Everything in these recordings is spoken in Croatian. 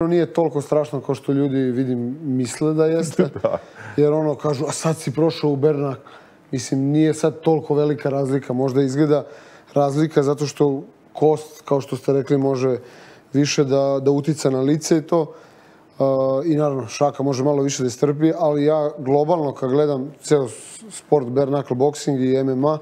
nije toliko strašno kao što ljudi, vidim, misle da jeste. Jer kažu, a sad si prošao u Bernak. Mislim, nije sad toliko velika razlika. Možda izgleda razlika zato što kost, kao što ste rekli, može više da utica na lice i to. I naravno, šaka može malo više da istrpi, ali ja globalno kad gledam ceo sport, bare knuckle boxing i MMA,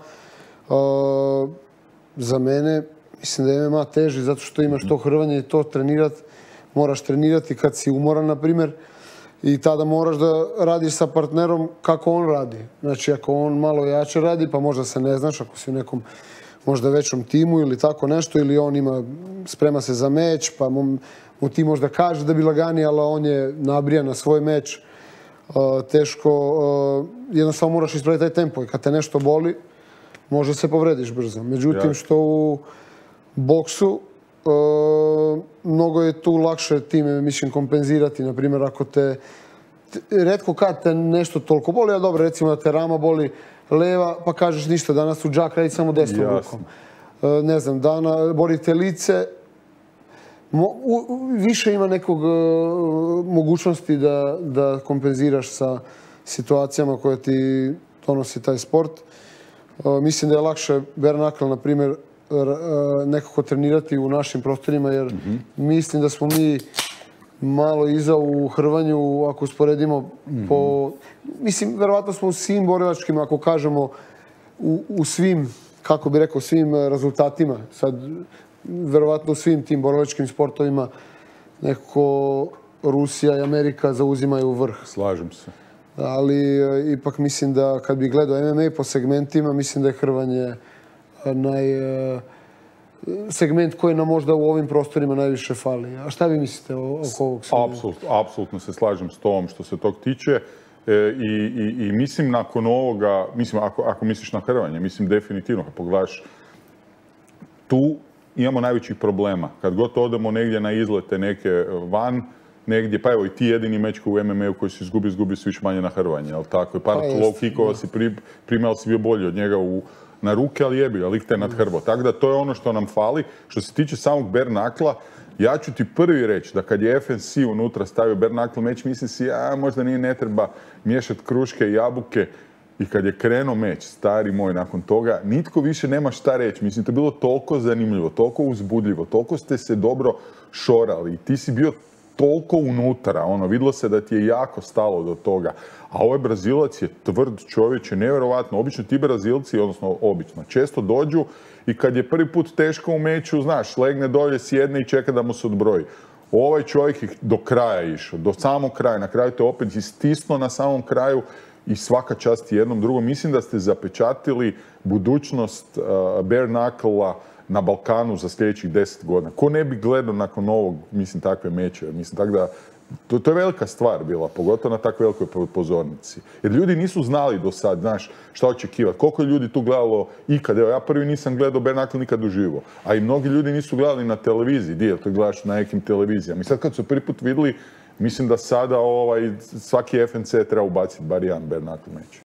za mene mislim da je MMA teži zato što imaš to hrvanje i to trenirati. Moraš trenirati kad si umoran, na primjer, i tada moraš da radiš sa partnerom kako on radi. Znači, ako on malo jače radi, pa možda se ne znaš, ako si u nekom možda većom timu ili tako nešto, ili on sprema se za meč, pa mu ti možda kaže da bi laganiji, ali on je nabrijan na svoj meč. Teško, jednostavno moraš ispraviti taj tempo i kad te nešto boli, možda se povrediš brzo. Međutim, što u boksu, mnogo je tu lakše time, mislim, kompenzirati. Naprimjer, ako te, retko kad te nešto toliko boli, a dobro, recimo da te rama boli leva, pa kažeš ništa, danas u džak radi samo desnom rukom. Ne znam, boli te lice, više ima nekog mogućnosti da kompenziraš sa situacijama koje ti donosi taj sport. Mislim da je lakše bare knuckle, na primjer, nekako trenirati u našim prostorima, jer mislim da smo mi malo iza u hrvanju, ako usporedimo po... Mislim, verovatno smo u svim borilačkim, ako kažemo, u svim, kako bi rekao, svim rezultatima. Sad, verovatno u svim tim borilačkim sportovima nekako Rusija i Amerika zauzimaju vrh. Slažem se. Ali ipak mislim da kad bi gledao MMA po segmentima, mislim da je hrvanje segment koji nam možda u ovim prostorima najviše fali. A šta vi mislite oko ovog svega? Apsolutno se slažem s tom što se tog tiče. I mislim nakon ovoga, mislim ako misliš na hrvanje, mislim definitivno kad pogledaš, tu imamo najvećih problema. Kad god odemo negdje na izlete neke van, negdje, pa evo i ti jedini meč u MMA-u koji si izgubio si više manje na hrvanje, jel tako? Par low kickova si primao, si bio bolji od njega na ruke, ali jebi ga, lik te nadhrbo. Tako da to je ono što nam fali. Što se tiče samog bare knuckla, ja ću ti prvi reći da kad je FNC unutra stavio bare knuckle meč, mislim si, možda ne treba miješati kruške i jabuke. I kad je krenuo meč, stari moj, nakon toga, nitko više nema šta reći. Mislim, to je bilo toliko zanimljivo, toliko uzbudljivo, toliko ste se dobro šorali i ti si bio toliko unutra, vidjelo se da ti je jako stalo do toga. A ovaj Brazilac je tvrd čovječ, je nevjerovatno. Obično ti Brazilci, često dođu i kad je prvi put teško u meču, znaš, legne dolje, sjedne i čeka da mu se odbroji. Ovaj čovjek je do kraja išao, do samog kraja. Na kraju te opet istisnuo na samom kraju i svaka čast jednom drugom. Mislim da ste zapečatili budućnost bare knuckle-a na Balkanu za sljedećih 10 godina. Ko ne bi gledao nakon ovog, mislim, takve mečeve? Mislim, tako da, to je velika stvar bila, pogotovo na tako velikoj pozornici. Jer ljudi nisu znali do sad, znaš, šta očekivati. Koliko je ljudi tu gledalo ikad? Evo, ja prvi nisam gledao bare knuckle nikad uživo. A i mnogi ljudi nisu gledali na televiziji. Dio, to gledaš na nekim televizijama. I sad kad su prvi put vidjeli, mislim da sada svaki FNC treba ubaciti bar jedan bare knuckle meč.